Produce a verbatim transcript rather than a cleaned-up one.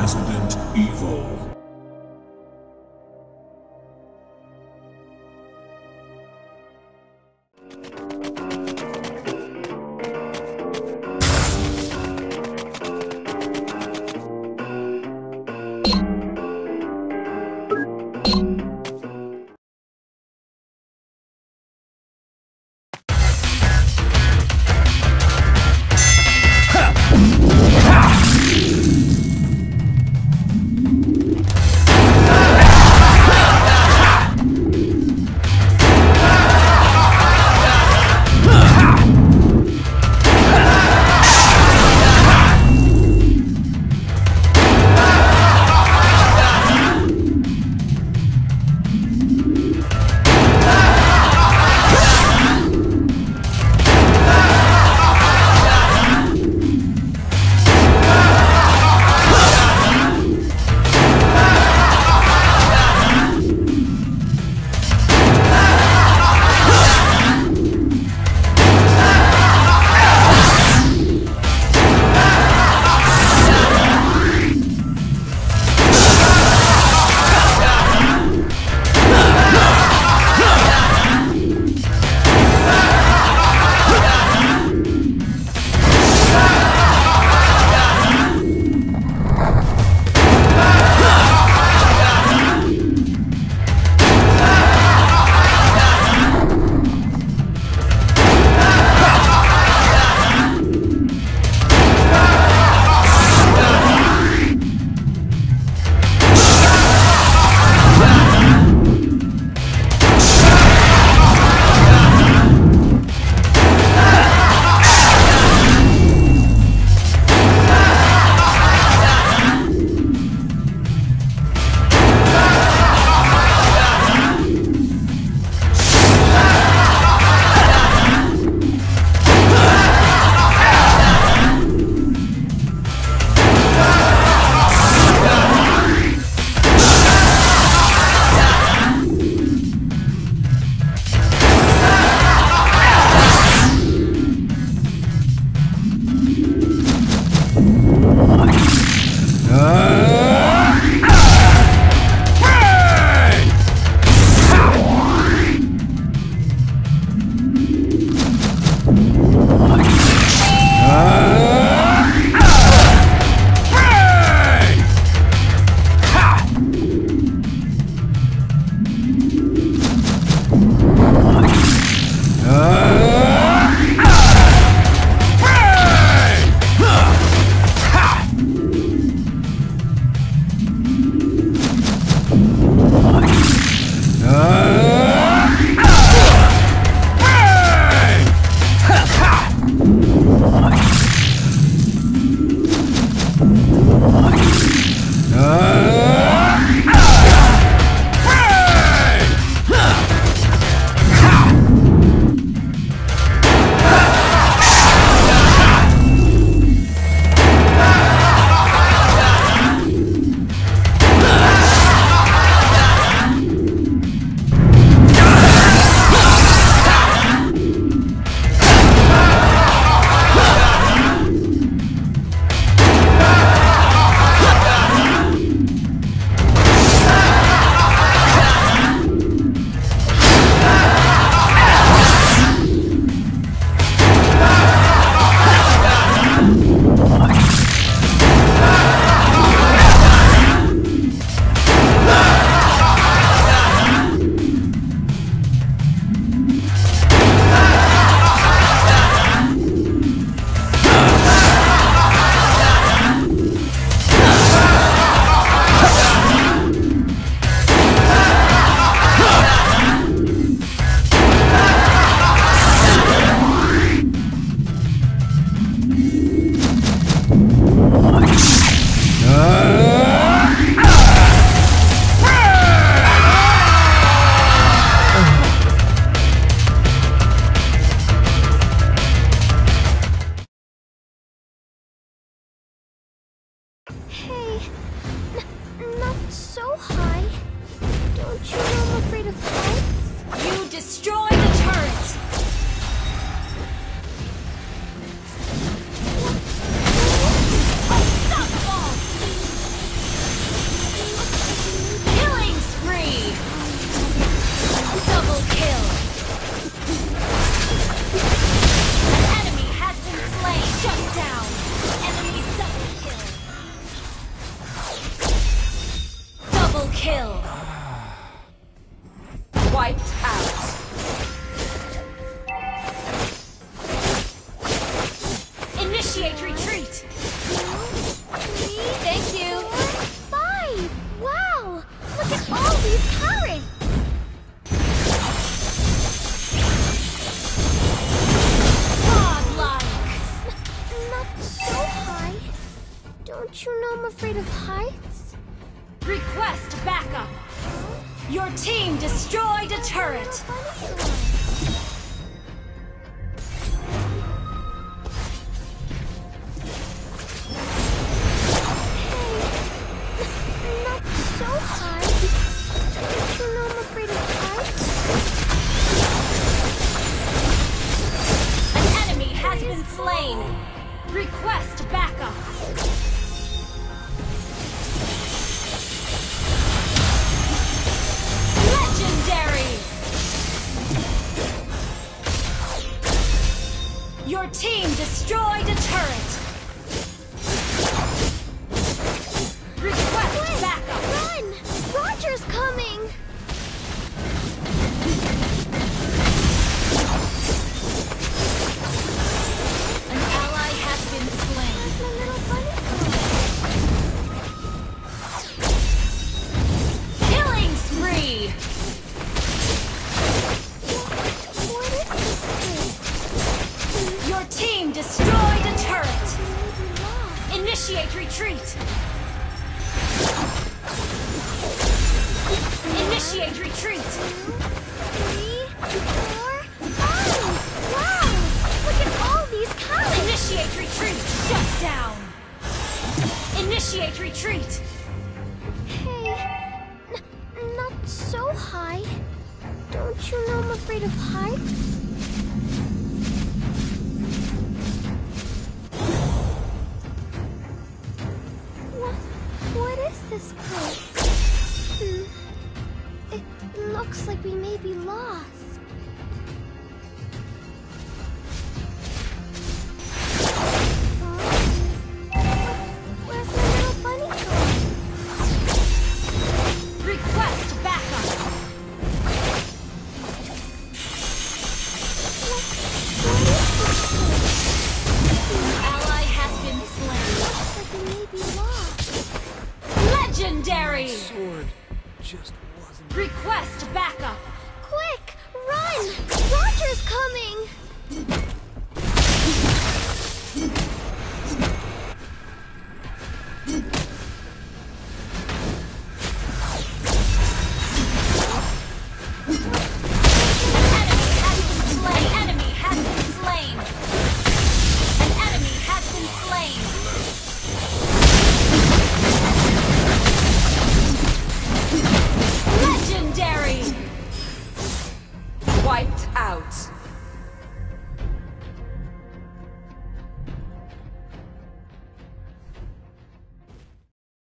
Resident Evil. Initiate retreat! Three, Thank you! four, five! Wow! Look at all these carrots! Godlike! Not so high. Don't you know I'm afraid of heights? Request backup! Your team destroyed a turret! Not so high. Don't you know I'm afraid of heights? An enemy has been slain! Request backup! Legendary! Your team destroyed a turret! Request backup! Run! Roger's coming! An ally has been slain. The little bunny Killing spree! What is this place? Your team destroyed a turret! Maybe lost. Initiate retreat! Initiate retreat! Three, four, five! Wow! Look at all these carrots! Initiate retreat! Shut down! Initiate retreat! Hey, n not so high. Don't you know I'm afraid of heights?